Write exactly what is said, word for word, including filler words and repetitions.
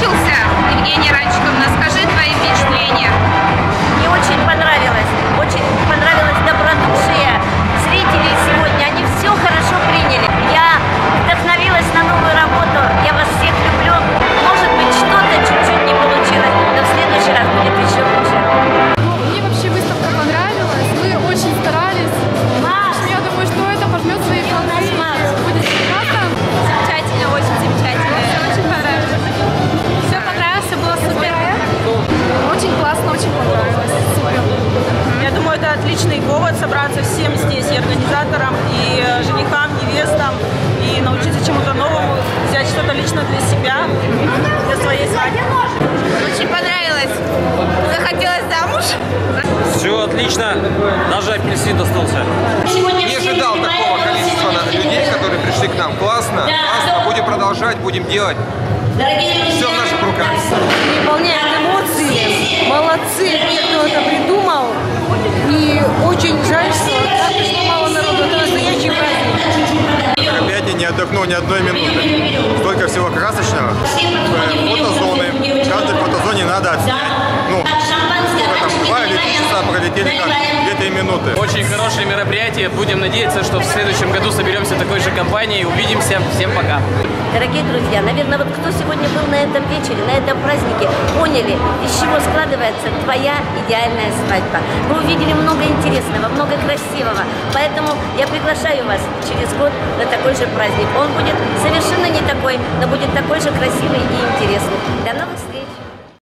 соскучился, Евгения Ранчиковна? Скажи твои впечатления. Мне очень понравилось, очень понравилось добродушие зрителей сегодня. Они все хорошо приняли. Я вдохновилась на новую работу. Я вас всех люблю. Может быть, что-то чуть-чуть не получилось, но в следующий раз будет еще лучше. Мне вообще выставка понравилась. Мы очень старались. Я думаю, что это пожмет свои плоды. Будет прекрасно. Замечательно, очень замечательно. Очень понравилось. Все понравилось, все было супер. Очень классно, очень понравилось. Супер. Я думаю, это отличный повод собраться всем здесь, и организаторам, и женихам, невестам, и научиться чему-то новому, взять что-то лично для себя, для своей свадьбы. Очень понравилось. Захотелось замуж. Все отлично, даже апельсин достался. Не ожидал такого количества людей, которые пришли к нам. Классно, классно, будем продолжать, будем делать. Все в наших руках. Переполняет эмоции. Молодцы, те, кто это придумал. И очень жаль, что так пришло мало народу. Это настоящий праздник. Мероприятие не отдохнул ни одной минуты. Столько всего красочного. Фотозоны. В каждой фотозоне надо отснять. Ну, сколько там, два или три часа пролетели как? две-три минуты. Очень хорошее мероприятие. Будем надеяться, что в следующем году соберемся такой же компанией. Увидимся. Всем пока. Дорогие друзья, наверное, вот кто сегодня был на этом вечере, на этом празднике, поняли, из чего складывается твоя идеальная свадьба. Мы увидели много интересного, много красивого, поэтому я приглашаю вас через год на такой же праздник. Он будет совершенно не такой, но будет такой же красивый и интересный. До новых встреч!